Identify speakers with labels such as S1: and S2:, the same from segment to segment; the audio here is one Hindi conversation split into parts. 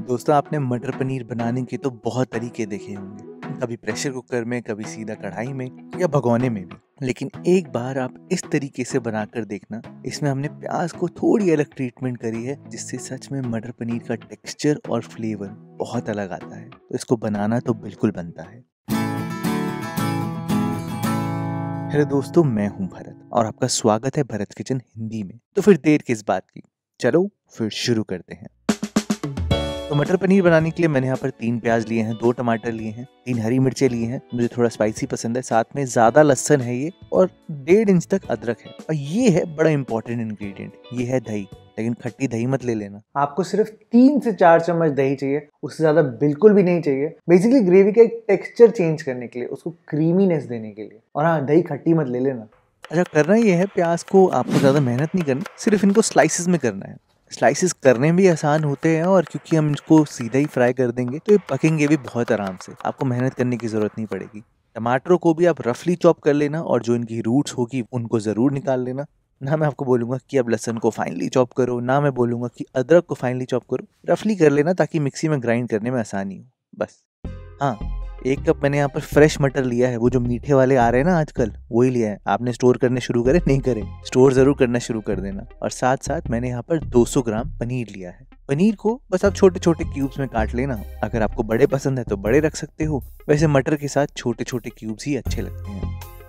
S1: दोस्तों आपने मटर पनीर बनाने के तो बहुत तरीके देखे होंगे, कभी प्रेशर कुकर में, कभी सीधा कढ़ाई में या भगोने में भी। लेकिन एक बार आप इस तरीके से बनाकर देखना, इसमें हमने प्याज को थोड़ी अलग ट्रीटमेंट करी है, जिससे सच में मटर पनीर का टेक्सचर और फ्लेवर बहुत अलग आता है। तो इसको बनाना तो बिल्कुल बनता है। हेलो दोस्तों, मैं हूं भरत और आपका स्वागत है भरत किचन हिंदी में। तो फिर देर किस बात की, चलो फिर शुरू करते हैं। तो मटर पनीर बनाने के लिए मैंने यहाँ पर 3 प्याज लिए हैं, 2 टमाटर लिए हैं, 3 हरी मिर्चें लिए हैं, मुझे थोड़ा स्पाइसी पसंद है, साथ में ज़्यादा लहसुन है ये, और 1.5 इंच तक अदरक है। और ये है बड़ा इंपॉर्टेंट इंग्रेडिएंट, ये है दही। लेकिन खट्टी दही मत ले लेना,
S2: आपको सिर्फ 3 से 4 चम्मच दही चाहिए, उससे ज़्यादा बिल्कुल भी नहीं चाहिए। बेसिकली ग्रेवी का एक टेक्सचर चेंज करने के लिए, उसको क्रीमीनेस देने के लिए। और हाँ, दही खट्टी मत ले लेना।
S1: अच्छा, करना ये है, प्याज को आपको ज़्यादा मेहनत नहीं करनी, सिर्फ इनको स्लाइसिस में करना है। स्लाइसिस करने भी आसान होते हैं, और क्योंकि हम इसको सीधा ही फ्राई कर देंगे तो ये पकेंगे भी बहुत आराम से, आपको मेहनत करने की ज़रूरत नहीं पड़ेगी। टमाटरों को भी आप रफली चॉप कर लेना, और जो इनकी रूट्स होगी उनको ज़रूर निकाल लेना। ना मैं आपको बोलूँगा कि अब लहसुन को फाइनली चॉप करो, ना मैं बोलूँगा कि अदरक को फाइनली चॉप करो, रफली कर लेना ताकि मिक्सी में ग्राइंड करने में आसानी हो, बस। हाँ, 1 कप मैंने यहाँ पर फ्रेश मटर लिया है, वो जो मीठे वाले आ रहे हैं ना आजकल, वही लिया है। आपने स्टोर करने शुरू करे? नहीं करे, स्टोर जरूर करना शुरू कर देना। और साथ साथ मैंने यहाँ पर 200 ग्राम पनीर लिया है। पनीर को बस आप छोटे छोटे क्यूब्स में काट लेना। अगर आपको बड़े पसंद है तो बड़े रख सकते हो, वैसे मटर के साथ छोटे छोटे क्यूब्स ही अच्छे लगते हैं।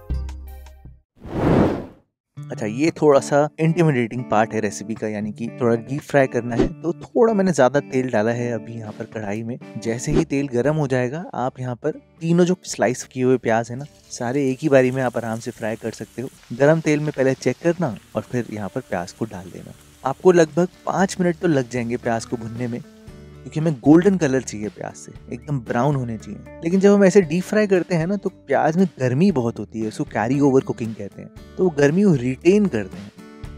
S1: अच्छा, ये थोड़ा सा इंटिमिडेटिंग पार्ट है रेसिपी का, यानी कि थोड़ा डीप फ्राई करना है, तो थोड़ा मैंने ज़्यादा तेल डाला है अभी यहाँ पर कढ़ाई में। जैसे ही तेल गर्म हो जाएगा, आप यहाँ पर तीनों जो स्लाइस किए हुए प्याज है ना, सारे एक ही बारी में आप आराम से फ्राई कर सकते हो। गर्म तेल में पहले चेक करना और फिर यहाँ पर प्याज को डाल देना। आपको लगभग 5 मिनट तो लग जाएंगे प्याज को भुनने में, क्योंकि हमें गोल्डन कलर चाहिए प्याज से, एकदम ब्राउन होने चाहिए। लेकिन जब हम ऐसे डीप फ्राई करते हैं ना, तो प्याज में गर्मी बहुत होती है, इसको कैरी ओवर कुकिंग कहते हैं, तो वो गर्मी को रिटेन करते हैं।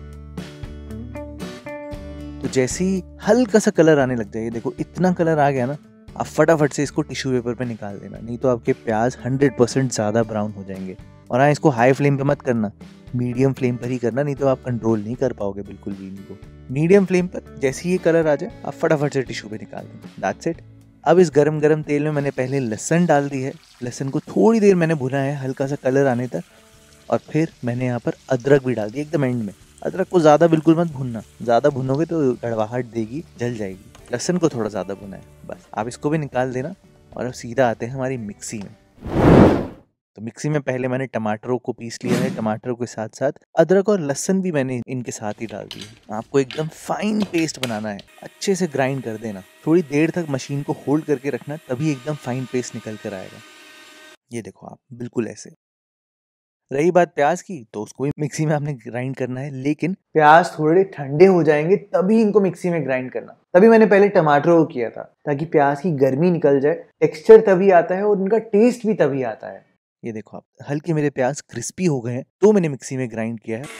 S1: तो जैसे ही हल्का सा कलर आने लग जाए, देखो इतना कलर आ गया ना, आप फटाफट से इसको टिश्यू पेपर पे निकाल देना, नहीं तो आपके प्याज 100% ज़्यादा ब्राउन हो जाएंगे। और हाँ, इसको हाई फ्लेम पे मत करना, मीडियम फ्लेम पर ही करना, नहीं तो आप कंट्रोल नहीं कर पाओगे बिल्कुल भी इनको। मीडियम फ्लेम पर जैसे ही ये कलर आ जाए, आप फटाफट से टिश्यू पे निकाल दें, दैट्स इट। अब इस गरम गरम तेल में मैंने पहले लहसुन डाल दी है, लहसुन को थोड़ी देर मैंने भुना है हल्का सा कलर आने तक, और फिर मैंने यहाँ पर अदरक भी डाल दी एकदम एंड में। अदरक को ज़्यादा बिल्कुल मत भुनना, ज़्यादा भुनोगे तो कड़वाहट देगी, जल जाएगी। लहसुन को थोड़ा ज़्यादा भुना है, बस। आप इसको भी निकाल देना। और अब सीधा आते हैं हमारी मिक्सी में। तो मिक्सी में पहले मैंने टमाटरों को पीस लिया है, टमाटरों के साथ साथ अदरक और लहसुन भी मैंने इनके साथ ही डाल दी है। आपको एकदम फाइन पेस्ट बनाना है, अच्छे से ग्राइंड कर देना, थोड़ी देर तक मशीन को होल्ड करके रखना, तभी एकदम फाइन पेस्ट निकल कर आएगा। ये देखो आप, बिल्कुल ऐसे। रही बात प्याज की, तो उसको भी मिक्सी में आपने ग्राइंड करना है, लेकिन
S2: प्याज थोड़े ठंडे हो जाएंगे तभी इनको मिक्सी में ग्राइंड करना। तभी मैंने पहले टमाटरों को किया था, ताकि प्याज की गर्मी निकल जाए, टेक्सचर तभी आता है और उनका टेस्ट भी तभी आता है।
S1: ये देखो आप, हल्के मेरे प्याज क्रिस्पी हो गए हैं, तो मैंने मिक्सी में ग्राइंड किया है।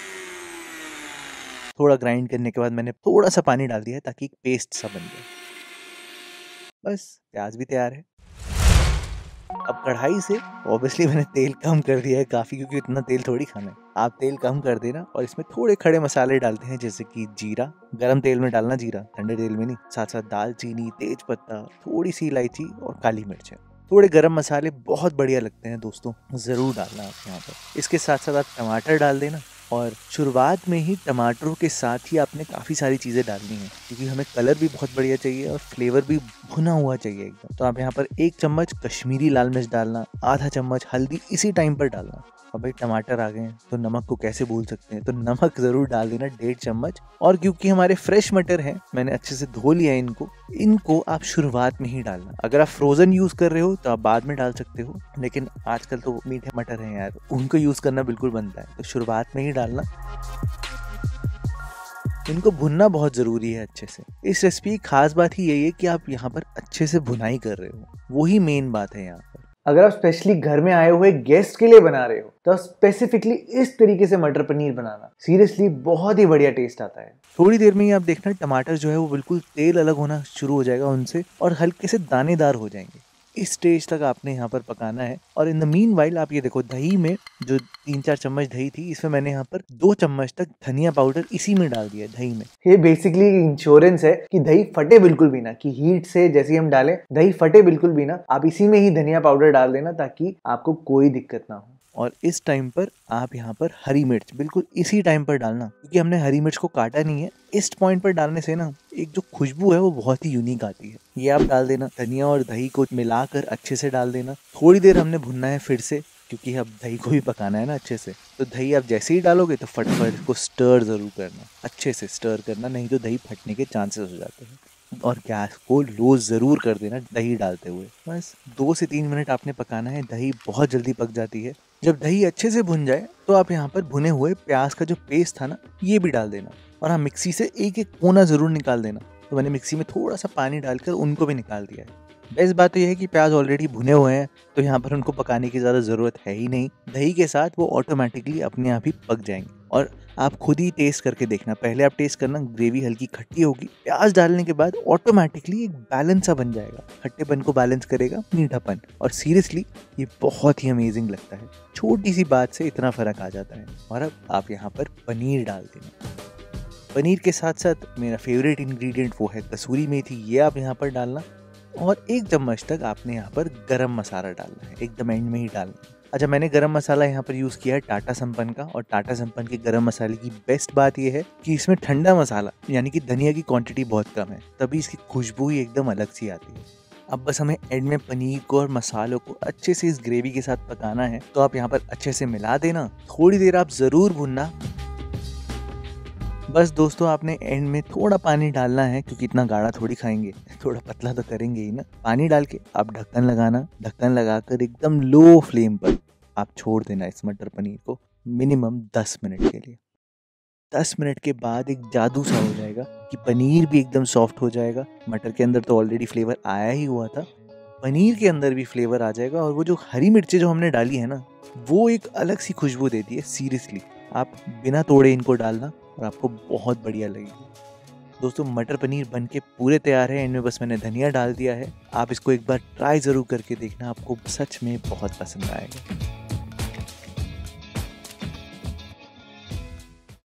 S1: थोड़ा ग्राइंड करने के बाद मैंने थोड़ा सा पानी डाल दिया है, ताकि एक पेस्ट सा बन जाए। बस, प्याज भी तैयार है। अब कढ़ाई से ऑब्वियसली मैंने तेल कम कर दिया है काफ़ी, क्योंकि इतना तेल थोड़ी खाना है। आप तेल कम कर देना, और इसमें थोड़े खड़े मसाले डालते हैं, जैसे कि जीरा। गरम तेल में डालना जीरा, ठंडे तेल में नहीं। साथ साथ दालचीनी, तेज पत्ता, थोड़ी सी इलायची और काली मिर्च है। थोड़े गरम मसाले बहुत बढ़िया लगते हैं दोस्तों, ज़रूर डालना आप यहाँ पर। इसके साथ साथ आप टमाटर डाल देना, और शुरुआत में ही टमाटरों के साथ ही आपने काफ़ी सारी चीज़ें डालनी है, क्योंकि हमें कलर भी बहुत बढ़िया चाहिए और फ्लेवर भी भुना हुआ चाहिए एकदम। तो आप यहाँ पर 1 चम्मच कश्मीरी लाल मिर्च डालना, आधा चम्मच हल्दी इसी टाइम पर डालना। अब भाई टमाटर आ गए हैं, तो नमक को कैसे भूल सकते हैं, तो नमक ज़रूर डाल देना, 1.5 चम्मच। और क्योंकि हमारे फ्रेश मटर हैं, मैंने अच्छे से धो लिया है इनको आप शुरुआत में ही डालना। अगर आप फ्रोज़न यूज़ कर रहे हो तो आप बाद में डाल सकते हो, लेकिन आजकल तो मीठे मटर हैं यार, उनको यूज़ करना बिल्कुल बनता है, तो शुरुआत में ही डालना। इनको भुनना बहुत ज़रूरी है अच्छे से। इस रेसिपी की खास बात ही यही है कि आप यहाँ पर अच्छे से भुनाई कर रहे हो, वही मेन बात है यहाँ पर।
S2: अगर आप स्पेशली घर में आए हुए गेस्ट के लिए बना रहे हो, तो स्पेसिफिकली इस तरीके से मटर पनीर बनाना, सीरियसली बहुत ही बढ़िया टेस्ट आता है।
S1: थोड़ी देर में ही आप देखना टमाटर जो है वो बिल्कुल तेल अलग होना शुरू हो जाएगा उनसे, और हल्के से दानेदार हो जाएंगे। इस स्टेज तक आपने यहाँ पर पकाना है। और इन द मीन वाइल आप ये देखो, दही में जो 3-4 चम्मच दही थी, इसमें मैंने यहाँ पर 2 चम्मच तक धनिया पाउडर इसी में डाल दिया, दही में।
S2: ये बेसिकली इंश्योरेंस है कि दही फटे बिल्कुल भी ना, कि हीट से जैसे हम डालें दही फटे बिल्कुल भी ना। आप इसी में ही धनिया पाउडर डाल देना ताकि आपको कोई दिक्कत ना हो।
S1: और इस टाइम पर आप यहाँ पर हरी मिर्च बिल्कुल इसी टाइम पर डालना, क्योंकि हमने हरी मिर्च को काटा नहीं है। इस पॉइंट पर डालने से ना एक जो खुशबू है वो बहुत ही यूनिक आती है। ये आप डाल देना, धनिया और दही को मिलाकर अच्छे से डाल देना। थोड़ी देर हमने भुनना है फिर से, क्योंकि अब दही को भी पकाना है ना अच्छे से। तो दही आप जैसे ही डालोगे तो फटाफट इसको स्टर ज़रूर करना, अच्छे से स्टर करना, नहीं तो दही फटने के चांसेस हो जाते हैं। और गैस को लो ज़रूर कर देना दही डालते हुए। बस 2 से 3 मिनट आपने पकाना है, दही बहुत जल्दी पक जाती है। जब दही अच्छे से भुन जाए तो आप यहाँ पर भुने हुए प्याज का जो पेस्ट था ना, ये भी डाल देना। और हाँ, मिक्सी से एक एक कोना ज़रूर निकाल देना। तो मैंने मिक्सी में थोड़ा सा पानी डालकर उनको भी निकाल दिया है। बेस्ट बात तो यह है कि प्याज ऑलरेडी भुने हुए हैं, तो यहाँ पर उनको पकाने की ज़्यादा ज़रूरत है ही नहीं। दही के साथ वो ऑटोमेटिकली अपने आप ही पक जाएंगे। और आप खुद ही टेस्ट करके देखना, पहले आप टेस्ट करना, ग्रेवी हल्की खट्टी होगी। प्याज डालने के बाद ऑटोमेटिकली एक बैलेंस सा बन जाएगा, खट्टेपन को बैलेंस करेगा मीठापन। और सीरियसली ये बहुत ही अमेजिंग लगता है। छोटी सी बात से इतना फ़र्क आ जाता है। और अब आप यहाँ पर पनीर डाल देना। पनीर के साथ साथ मेरा फेवरेट इंग्रेडिएंट वो है कसूरी मेथी, ये आप यहाँ पर डालना। और 1 चम्मच तक आपने यहाँ पर गरम मसाला डालना है, एकदम एंड में ही डालना है। अच्छा, मैंने गरम मसाला यहाँ पर यूज़ किया है टाटा संपन्न का। और टाटा संपन्न के गरम मसाले की बेस्ट बात यह है कि इसमें ठंडा मसाला यानी कि धनिया की क्वांटिटी बहुत कम है, तभी इसकी खुशबू ही एकदम अलग सी आती है। अब बस हमें एंड में पनीर को और मसालों को अच्छे से इस ग्रेवी के साथ पकाना है। तो आप यहाँ पर अच्छे से मिला देना, थोड़ी देर आप ज़रूर भूनना। बस दोस्तों, आपने एंड में थोड़ा पानी डालना है, क्योंकि इतना गाढ़ा थोड़ी खाएंगे, थोड़ा पतला तो करेंगे ही ना। पानी डाल के आप ढक्कन लगाना, ढक्कन लगाकर एकदम लो फ्लेम पर आप छोड़ देना इस मटर पनीर को मिनिमम 10 मिनट के लिए। 10 मिनट के बाद एक जादू सा हो जाएगा कि पनीर भी एकदम सॉफ्ट हो जाएगा। मटर के अंदर तो ऑलरेडी फ्लेवर आया ही हुआ था, पनीर के अंदर भी फ्लेवर आ जाएगा। और वो जो हरी मिर्चें जो हमने डाली है ना, वो एक अलग सी खुशबू देती है। सीरियसली आप बिना तोड़े इनको डालना और आपको बहुत बढ़िया लगेगी। दोस्तों, मटर पनीर बनके पूरे तैयार है। इनमें बस मैंने धनिया डाल दिया है। आप इसको एक बार ट्राई ज़रूर करके देखना, आपको सच में बहुत पसंद आएगा।